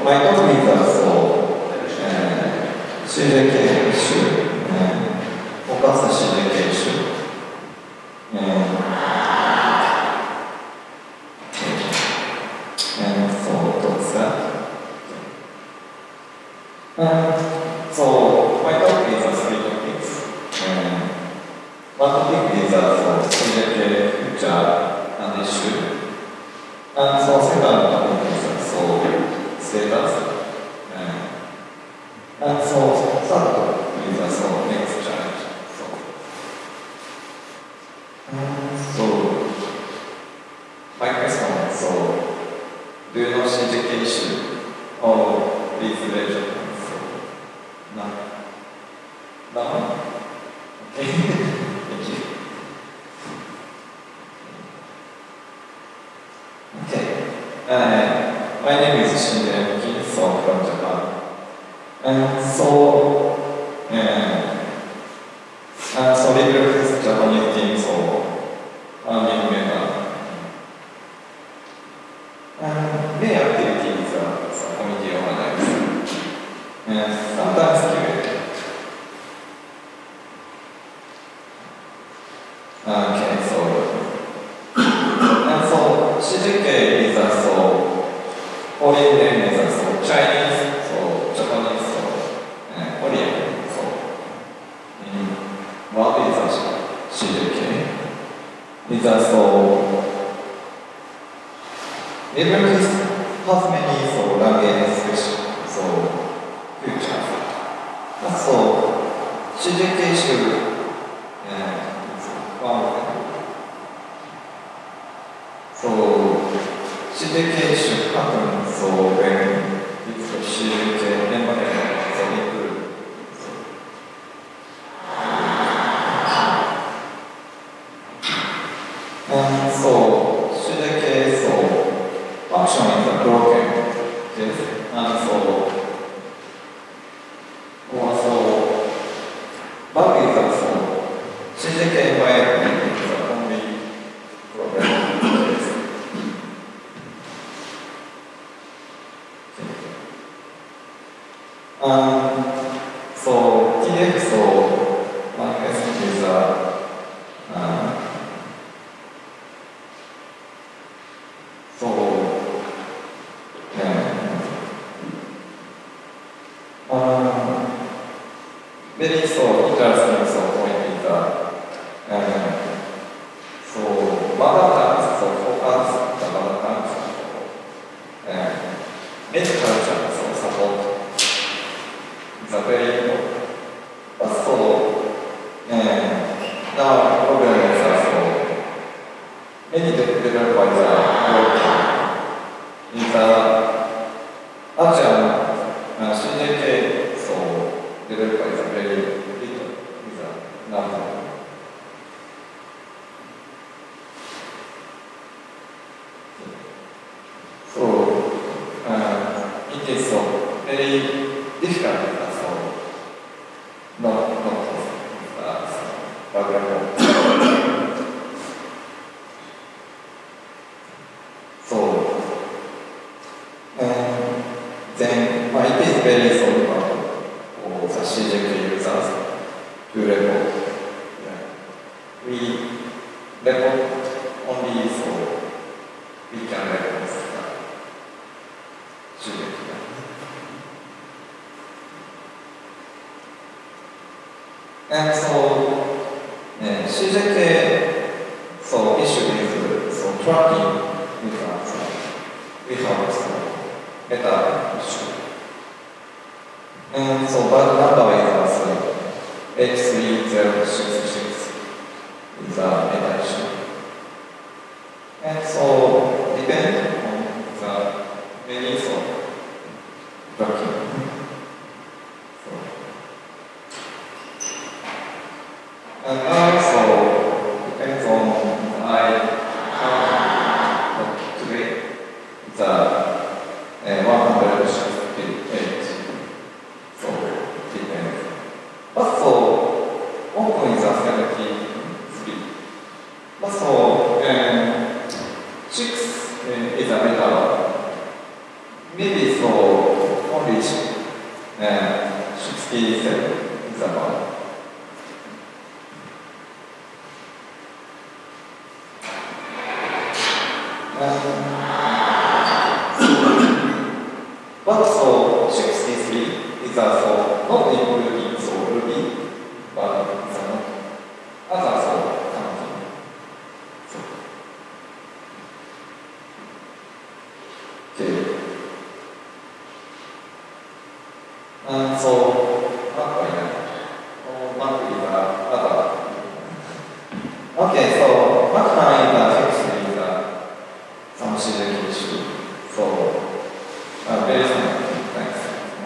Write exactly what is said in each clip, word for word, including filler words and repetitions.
my topic is so, C J K issue, focus C J K issue. And so, what's that? Um, so, my topic is three topics. Um, one topic is uh, so C J K future and issue. And so, second topic is uh, so status. Um, and so, third topic is uh, so next challenge. So, um, so my question is so, do you know C J K issue? Or please raise your hand. No. No? Okay. Thank you. Okay. Uh, my name is Shinji Enoki, so from Japan. And so, uh, uh, so LibreOffice Japanese team, so founding member. And main activities are so committee organized. And sometimes Q and A. Okay, so and so C J K is also foreign name is also Chinese, so Japanese, so uh, Korean, so in what is also C J K is also LibreOffice has many so language special so future. So, C J K should uh, one of them. So, C J K should happen so when it's C J K environment so include. And so, C J K so function is broken. Yes, and so also, bug is also C J K environment is the only problem. um, so T F so one question is uh, uh, so Um, very so interesting so point is that um, so mother tongue so focus the mother tongue so um, native culture so support is a very important. But so um, now problem is that so many developers are working in the actual Uh, C J K, so developer is a very little, is a number. So, uh, it is so very difficult, uh, so not, not uh, programmable. So, um, then uh, it is very so important for the C J K users to report. Yeah. We report only so we can report the C J K. And so uh, C J K so issue is so tracking users. We have so better issue. And so bug number is also H three zero six six is a meta issue. And so depending on the many so tracking. So, and also depends on I count today the Uh, one hundred fifty-eight. So, depends. But so, open is a seventy-three. But so, um, six uh, is a better. Maybe so, only uh, sixty-seven is about. Um, but so sixty-three is also not including so Ruby, but it's not other so counting. So, okay. And so Mac is oh, Mac is other. Okay, so Mac is fixed is a some C J K issue. So uh, very simple. Thanks.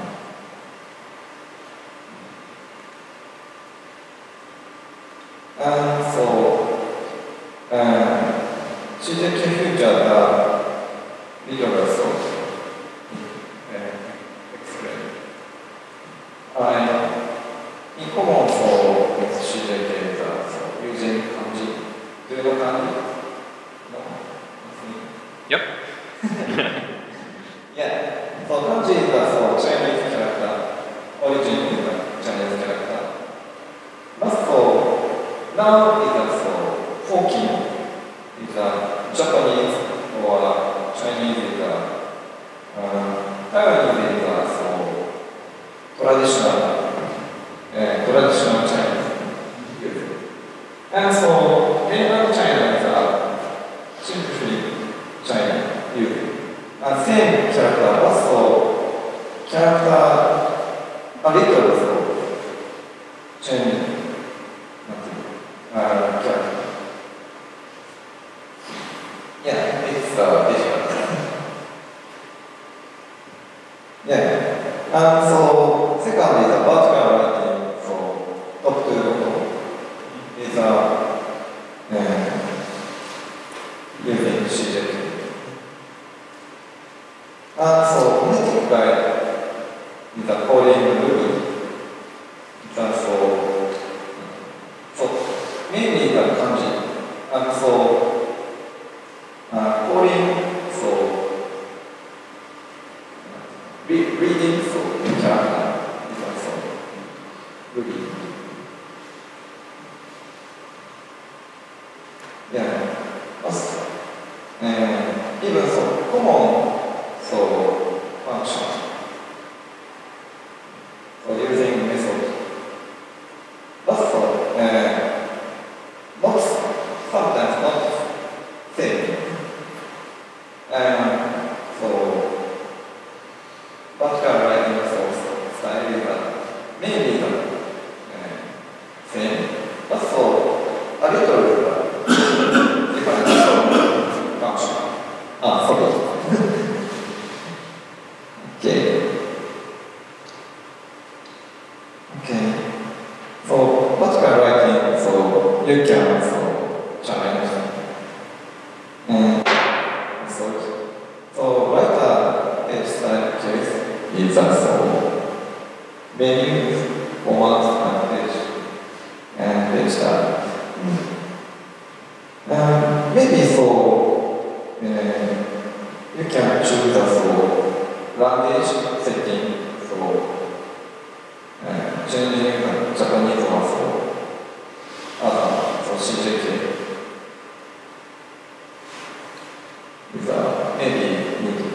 And so uh, C J K future the LibreOffice explain. I in common for with C J K is uh, so using kanji. Do you know kanji? No. Yep. Yeah. So kanji is a so Chinese character. Origin is a Chinese character. But so now is a so fourteen is a Japanese or Chinese is a uh, Taiwanese is a so traditional uh, traditional Chinese. And so mainland China is a simply China using. And same character, also character a little so Chinese uh, character. Yeah, it's uh, different. Yeah. And so second is a vertical writing, so top to bottom is a uh, using C J K. And so phonetic guide is a coding rule. It's also so mainly the kanji. And so uh, coding so re reading so the character is also reading. Yeah. Also, uh, even so common so function. So using method. Also, uh, not sometimes not same. Um, so vertical writing also style is mainly the uh, same. Also, a little different function. Ah, sorry. Okay. Okay. So vertical writing, so you can so challenge. And so, so writer page style case is also menus, formats, and page and page style. Um, maybe so uh, you can choose the so language setting, so uh, changing the Japanese also, other so C J K is uh, maybe need.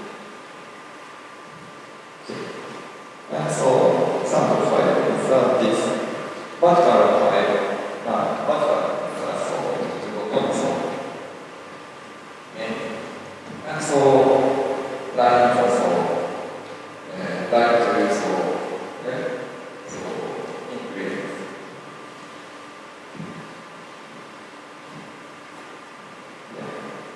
Okay. And so sample file is uh, this vertical file, uh, vertical is uh, so console. And so line also uh, line to so yeah, so increase. Yeah.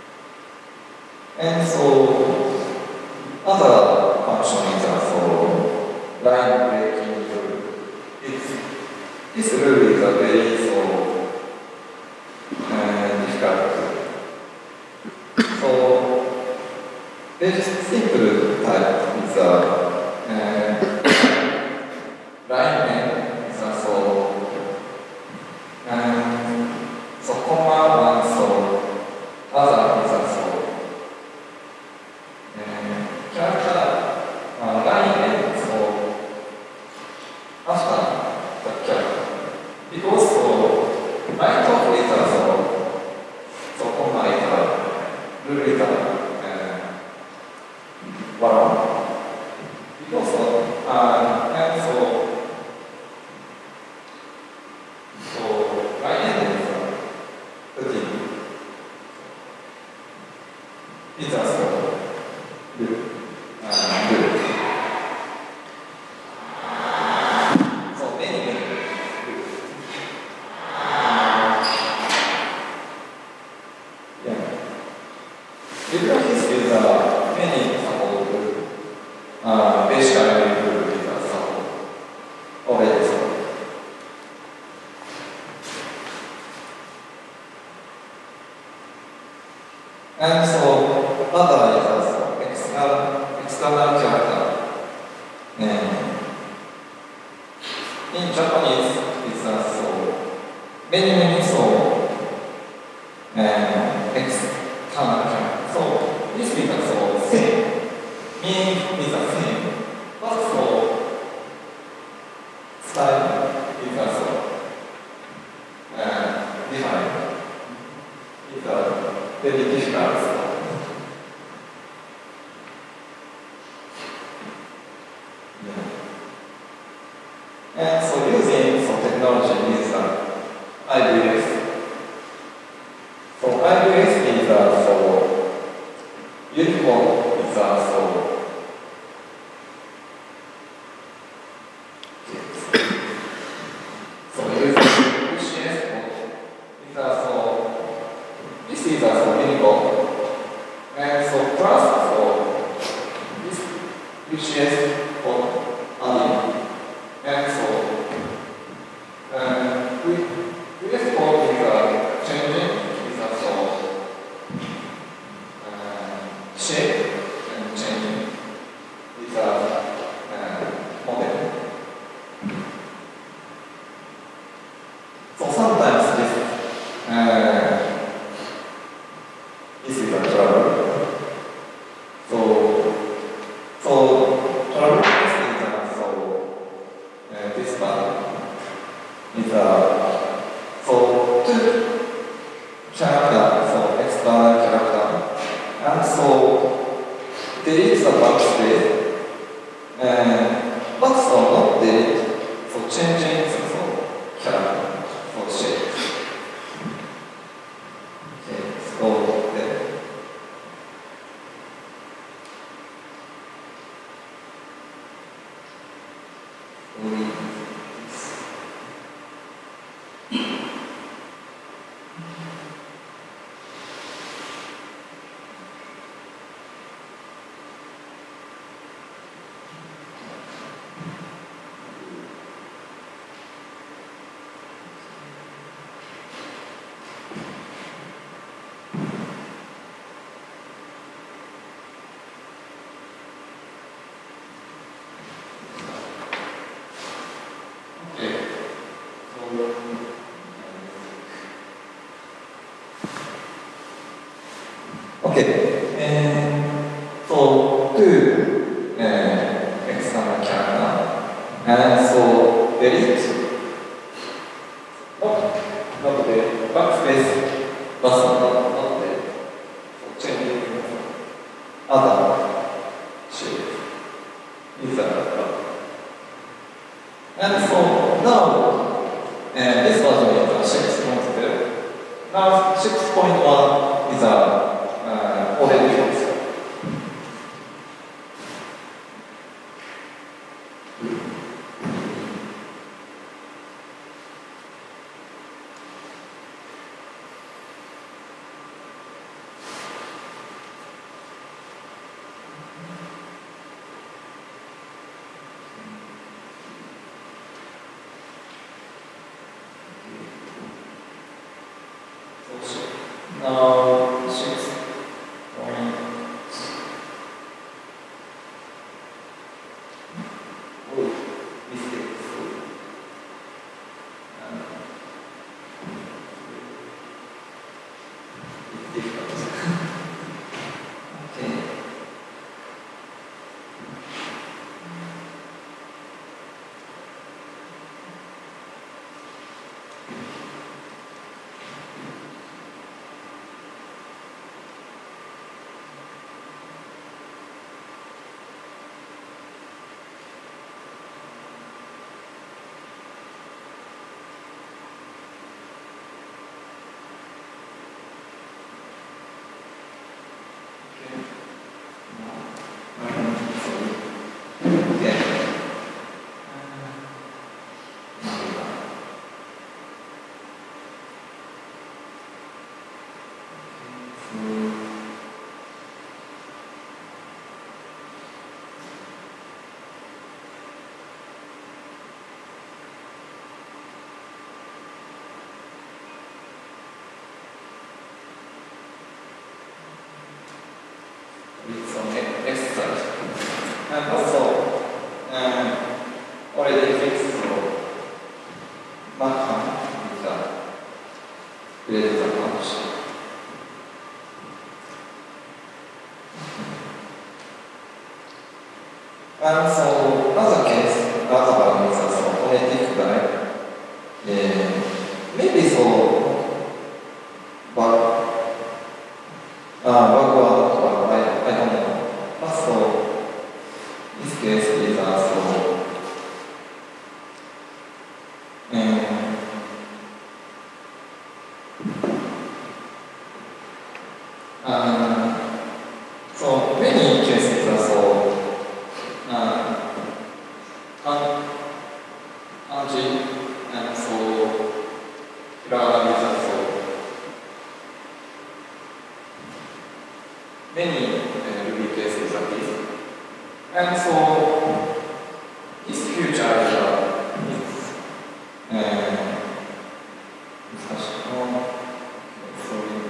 And so other function is also line breaking rule. It's, this rule is a very so uh, difficult. So very simple type is a uh, line name is also and so comma one so other is also uh, character uh, line These are so good. Uh, good. So many, many good. Uh, yeah. LibreOffice is uh, many support good. Uh, basically good is a support already support. And so, other is also external, external character. And in Japanese, it's also many, many so and external character. So, this is also same. Meaning is the same. But so, style is also uh, different. It's a very difficult stuff. Yeah. And so using some technology is uh, I B S. So I B S is uh, so uniform is uh, so so using H C S is uh, so this is uh, so uniform. And so plus so this H C S for adding. And so uh, we we just call is uh, changing is also uh, shape and changing is a uh, model. So sometimes this uh, this is a trouble. So so trouble is uh, so uh, this one is a so two character, so external character, and so delete the backspace, and but so not delete, so changing the so character, so shape. Okay, so then. Okay, and so two uh, external character, and so delete, not, not the backspace button, not, not the so changing other shape is a button. And so now, uh, this version is a six point zero. Now six point one is a Uh, already fixed. Now six. with some exercise. And also, um, already fixed so backhand with the greater punch. And so, other case, other one is also phonetic guy. Uh, maybe so, but uh, backward, but I, I don't know. But so, this case is also um, um, so many cases are so uh, un, anji and so Tirana is also many uh, Ruby cases like this. And so this future is uh, oh, okay, sorry.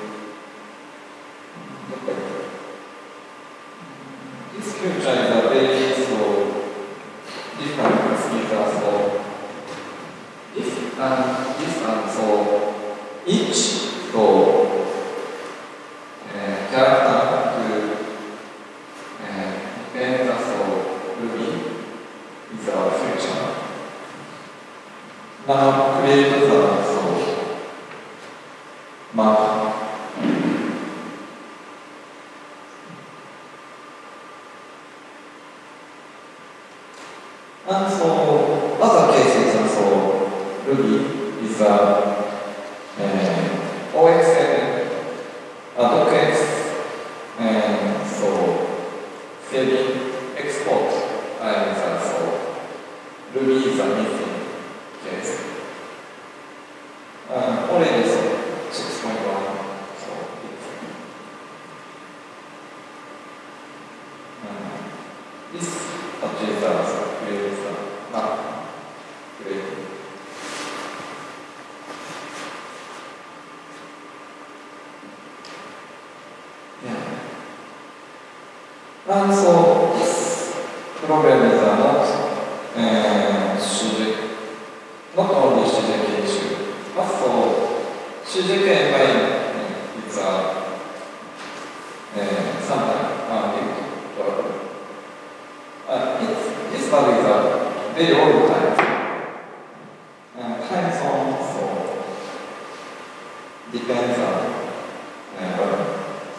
This future is a very so different procedure. So this and this and so each so uh, character to uh, depend so Ruby is our future. Now create the so map. And so other cases also Ruby is a uh, O X seven docx and so saving export and so Ruby is a missing case. Uh, already so six point one so it's uh, this object also creates a map created. Yeah. And so this problem is uh, not uh, C J K, not only C J K issue, but so C J K by it's a uh, sometimes uh, big problem. Uh, it's, this value is a very old time. Uh, time zone so depends on uh, value.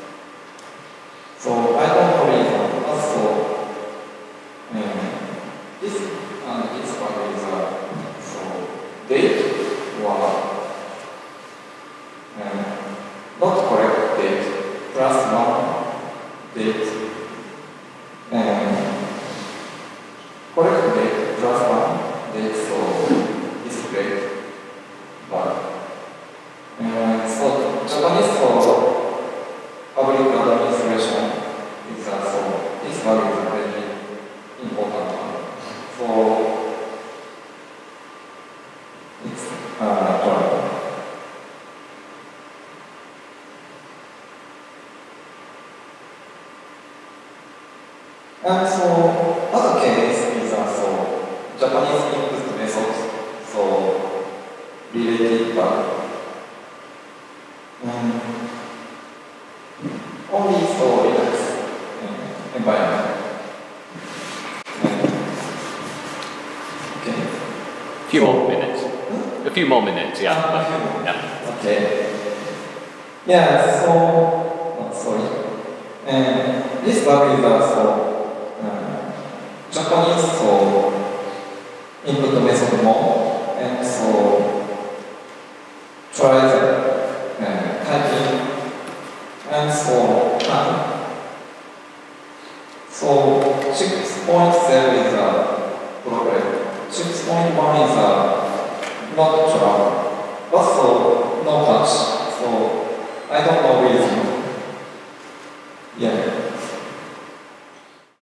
So I don't know reason. Also, um, this and uh, this value is a so date or um, not correct date plus one date. Um, correct date plus one date. So it's great. But um, so Japanese so public administration is also this value is a very important one. So it's uh, problem. And so other case is also Japanese input methods. So related but um, only so Linux uh, environment. Okay. A few so, more minutes. Hmm? A few more minutes, yeah. Uh, a few more. Yeah. Okay. Yeah, so, oh, sorry. And this value is also uh, Japanese so input method more, and so try the uh, typing. And so time. So six point seven is a problem. six point one is a not trouble. Also no patch. So I don't know reason.